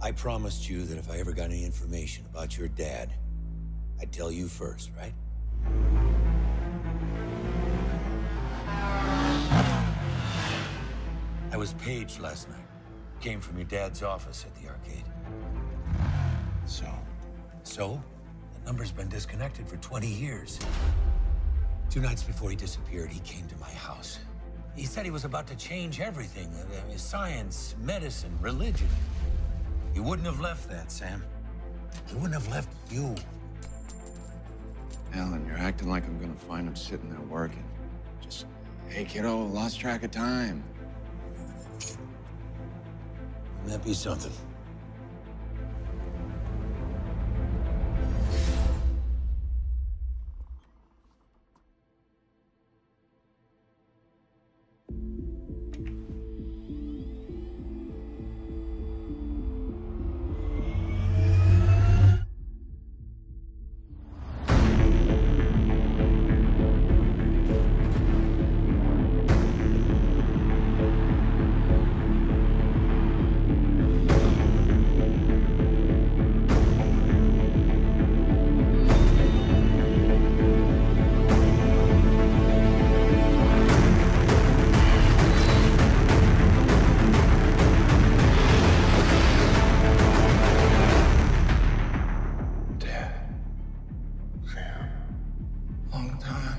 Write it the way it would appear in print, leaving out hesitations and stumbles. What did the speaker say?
I promised you that if I ever got any information about your dad, I'd tell you first, right? I was paged last night. Came from your dad's office at the arcade. So? The number's been disconnected for 20 years. 2 nights before he disappeared, he came to my house. He said he was about to change everything. Science, medicine, religion. He wouldn't have left that, Sam. He wouldn't have left you. Alan, you're acting like I'm gonna find him sitting there working. Just, hey kiddo, lost track of time. Wouldn't that be something? Long time.